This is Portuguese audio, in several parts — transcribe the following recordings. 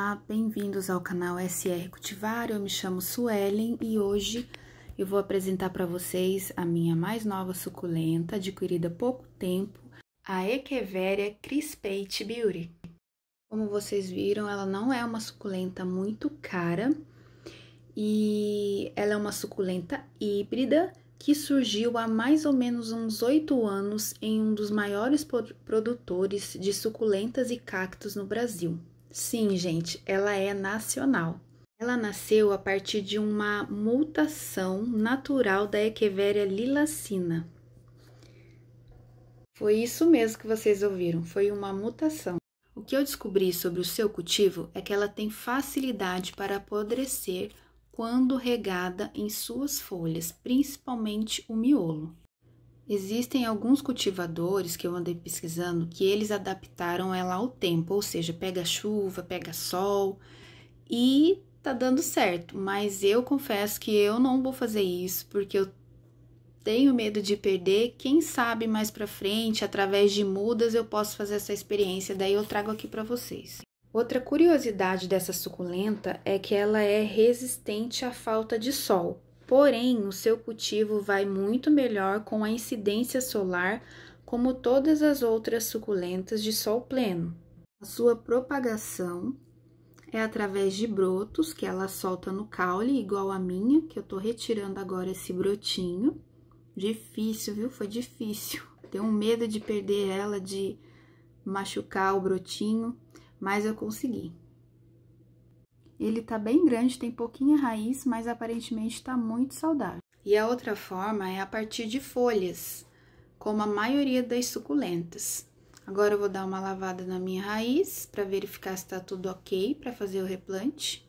Olá, bem-vindos ao canal SR Cultivar. Eu me chamo Suelen e hoje eu vou apresentar para vocês a minha mais nova suculenta, adquirida há pouco tempo, a Echeveria Crispate Beauty. Como vocês viram, ela não é uma suculenta muito cara e ela é uma suculenta híbrida que surgiu há mais ou menos uns 8 anos em um dos maiores produtores de suculentas e cactos no Brasil. Sim, gente, ela é nacional. Ela nasceu a partir de uma mutação natural da Echeveria lilacina. Foi isso mesmo que vocês ouviram, foi uma mutação. O que eu descobri sobre o seu cultivo é que ela tem facilidade para apodrecer quando regada em suas folhas, principalmente o miolo. Existem alguns cultivadores que eu andei pesquisando que eles adaptaram ela ao tempo, ou seja, pega chuva, pega sol e tá dando certo, mas eu confesso que eu não vou fazer isso porque eu tenho medo de perder. Quem sabe mais pra frente, através de mudas, eu posso fazer essa experiência, daí eu trago aqui pra vocês. Outra curiosidade dessa suculenta é que ela é resistente à falta de sol. Porém, o seu cultivo vai muito melhor com a incidência solar, como todas as outras suculentas de sol pleno. A sua propagação é através de brotos que ela solta no caule, igual a minha, que eu tô retirando agora esse brotinho. Difícil, viu? Foi difícil. Tenho medo de perder ela, de machucar o brotinho, mas eu consegui. Ele tá bem grande, tem pouquinha raiz, mas aparentemente tá muito saudável. E a outra forma é a partir de folhas, como a maioria das suculentas. Agora eu vou dar uma lavada na minha raiz para verificar se tá tudo ok para fazer o replante.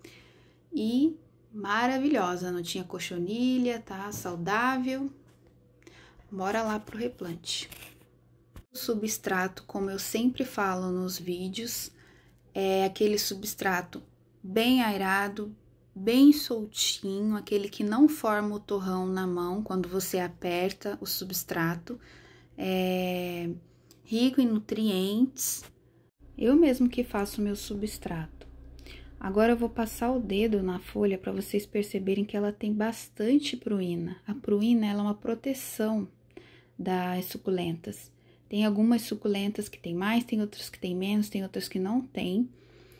E maravilhosa, não tinha cochonilha, tá saudável. Bora lá pro replante. O substrato, como eu sempre falo nos vídeos, é aquele substrato bem aerado, bem soltinho, aquele que não forma o torrão na mão quando você aperta o substrato, é rico em nutrientes. Eu mesmo que faço o meu substrato. Agora eu vou passar o dedo na folha para vocês perceberem que ela tem bastante pruína. A pruína, ela é uma proteção das suculentas. Tem algumas suculentas que tem mais, tem outras que tem menos, tem outras que não tem.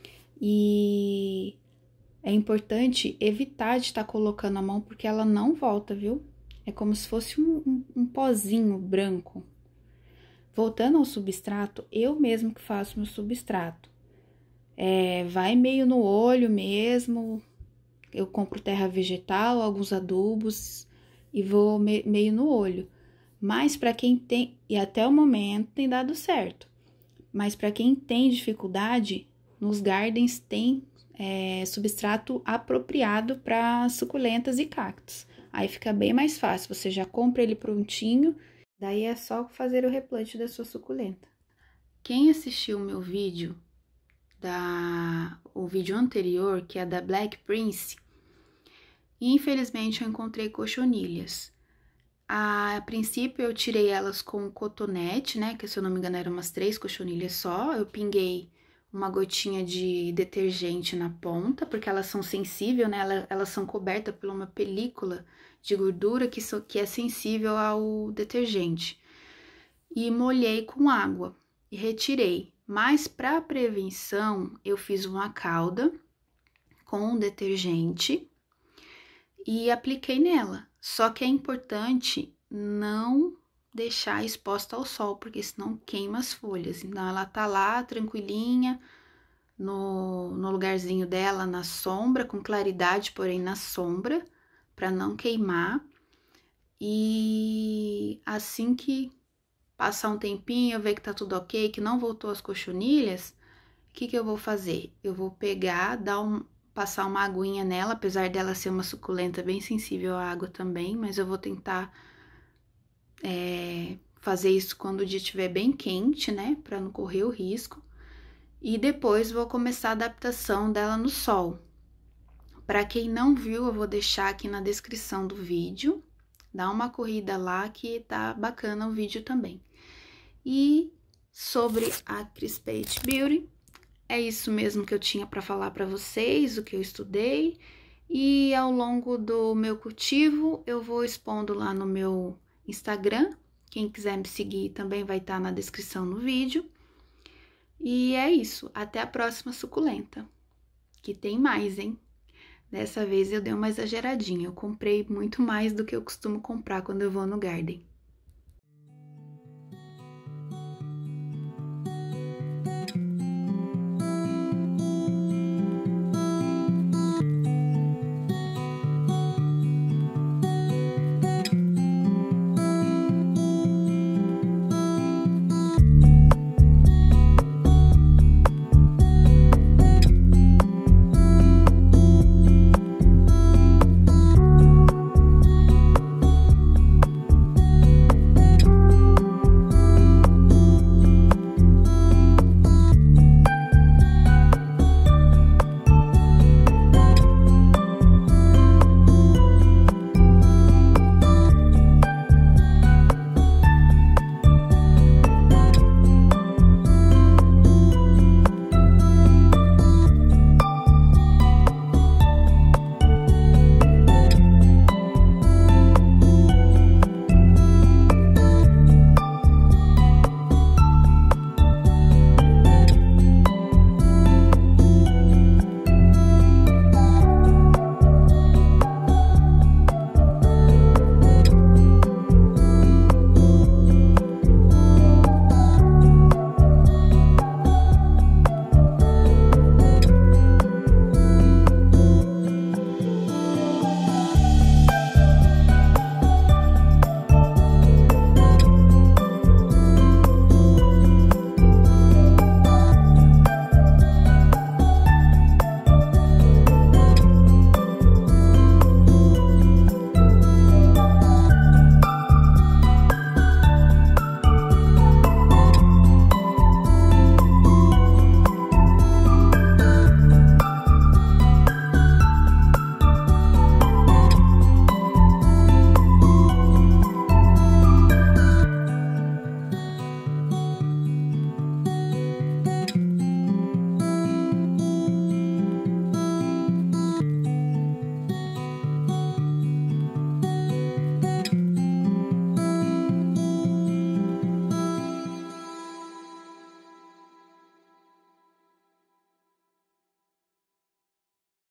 E é importante evitar de estar colocando a mão, porque ela não volta, viu? É como se fosse um pozinho branco. Voltando ao substrato, eu mesmo que faço meu substrato. Vai meio no olho mesmo. Eu compro terra vegetal, alguns adubos e vou meio no olho. Mas para quem tem, e até o momento tem dado certo. Mas para quem tem dificuldade, nos gardens tem substrato apropriado para suculentas e cactos. Aí fica bem mais fácil, você já compra ele prontinho, daí é só fazer o replante da sua suculenta. Quem assistiu o meu vídeo, o vídeo anterior, que é da Black Prince, infelizmente eu encontrei cochonilhas. A princípio eu tirei elas com cotonete, né, que se eu não me engano eram umas 3 cochonilhas só. Eu pinguei uma gotinha de detergente na ponta, porque elas são sensíveis, né, elas são cobertas por uma película de gordura que é sensível ao detergente. E molhei com água e retirei. Mas para prevenção, eu fiz uma calda com detergente e apliquei nela. Só que é importante não deixar exposta ao sol, porque senão queima as folhas. Então, ela tá lá tranquilinha, no lugarzinho dela, na sombra, com claridade, porém na sombra, para não queimar. E assim que passar um tempinho, eu ver que tá tudo ok, que não voltou as cochonilhas, o que eu vou fazer? Eu vou pegar, passar uma aguinha nela, apesar dela ser uma suculenta bem sensível à água também, mas eu vou tentar fazer isso quando o dia estiver bem quente, né, para não correr o risco. E depois vou começar a adaptação dela no sol. Para quem não viu, eu vou deixar aqui na descrição do vídeo, dá uma corrida lá que tá bacana o vídeo também. E sobre a Crispate Beauty, é isso mesmo que eu tinha para falar para vocês, o que eu estudei. E ao longo do meu cultivo, eu vou expondo lá no meu Instagram. Quem quiser me seguir também vai estar na descrição no vídeo. E é isso, até a próxima suculenta, que tem mais, hein? Dessa vez eu dei uma exageradinha, eu comprei muito mais do que eu costumo comprar quando eu vou no garden.